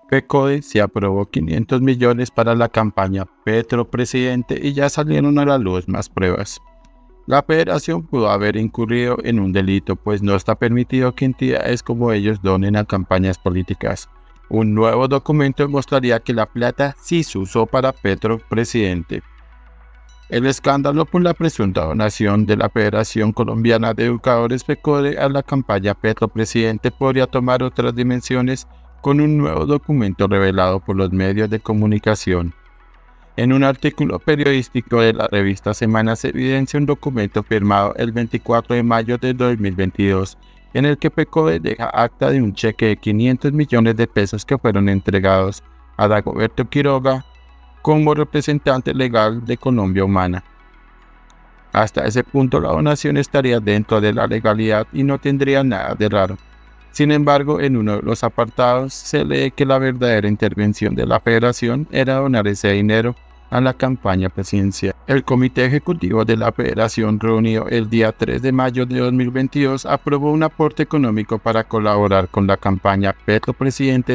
FECODE se aprobó 500 millones para la campaña Petro Presidente y ya salieron a la luz más pruebas. La federación pudo haber incurrido en un delito, pues no está permitido que entidades como ellos donen a campañas políticas. Un nuevo documento mostraría que la plata sí se usó para Petro Presidente. El escándalo por la presunta donación de la Federación Colombiana de Educadores FECODE a la campaña Petro Presidente podría tomar otras dimensiones con un nuevo documento revelado por los medios de comunicación. En un artículo periodístico de la revista Semana se evidencia un documento firmado el 24 de mayo de 2022, en el que FECODE deja acta de un cheque de 500 millones de pesos que fueron entregados a Dagoberto Quiroga como representante legal de Colombia Humana. Hasta ese punto la donación estaría dentro de la legalidad y no tendría nada de raro. Sin embargo, en uno de los apartados se lee que la verdadera intervención de la federación era donar ese dinero a la campaña presidencial. El Comité Ejecutivo de la Federación, reunido el día 3 de mayo de 2022, aprobó un aporte económico para colaborar con la campaña Petro Presidente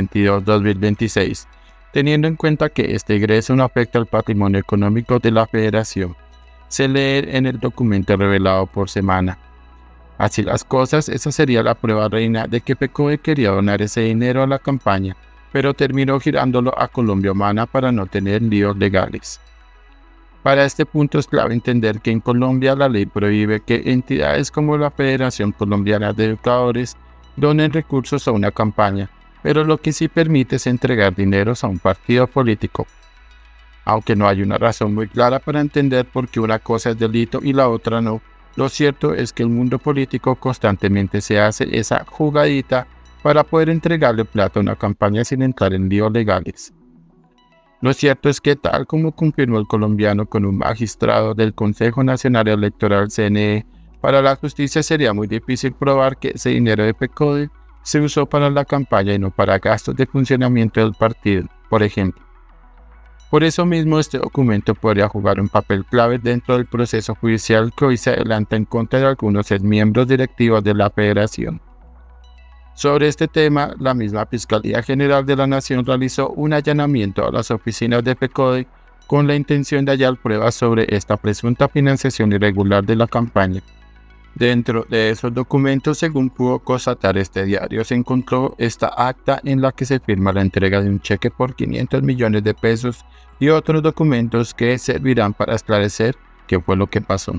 2022-2026, teniendo en cuenta que este ingreso no afecta al patrimonio económico de la federación. Se lee en el documento revelado por Semana. Así las cosas, esa sería la prueba reina de que FECODE quería donar ese dinero a la campaña, pero terminó girándolo a Colombia Humana para no tener líos legales. Para este punto es clave entender que en Colombia la ley prohíbe que entidades como la Federación Colombiana de Educadores donen recursos a una campaña, pero lo que sí permite es entregar dineros a un partido político. Aunque no hay una razón muy clara para entender por qué una cosa es delito y la otra no, lo cierto es que el mundo político constantemente se hace esa jugadita para poder entregarle plata a una campaña sin entrar en líos legales. Lo cierto es que, tal como confirmó el colombiano con un magistrado del Consejo Nacional Electoral CNE, para la justicia sería muy difícil probar que ese dinero de FECODE se usó para la campaña y no para gastos de funcionamiento del partido, por ejemplo. Por eso mismo este documento podría jugar un papel clave dentro del proceso judicial que hoy se adelanta en contra de algunos miembros directivos de la federación. Sobre este tema, la misma Fiscalía General de la Nación realizó un allanamiento a las oficinas de FECODE con la intención de hallar pruebas sobre esta presunta financiación irregular de la campaña. Dentro de esos documentos, según pudo constatar este diario, se encontró esta acta en la que se firma la entrega de un cheque por 500 millones de pesos y otros documentos que servirán para esclarecer qué fue lo que pasó.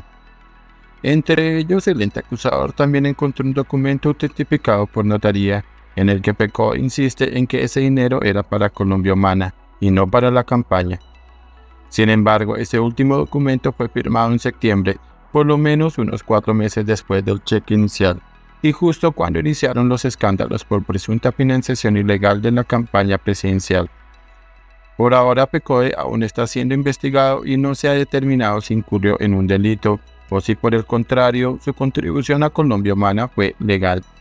Entre ellos, el ente acusador también encontró un documento autentificado por notaría en el que FECODE insiste en que ese dinero era para Colombia Humana y no para la campaña. Sin embargo, ese último documento fue firmado en septiembre, por lo menos unos 4 meses después del cheque inicial, y justo cuando iniciaron los escándalos por presunta financiación ilegal de la campaña presidencial. Por ahora FECODE aún está siendo investigado y no se ha determinado si incurrió en un delito o si por el contrario su contribución a Colombia Humana fue legal.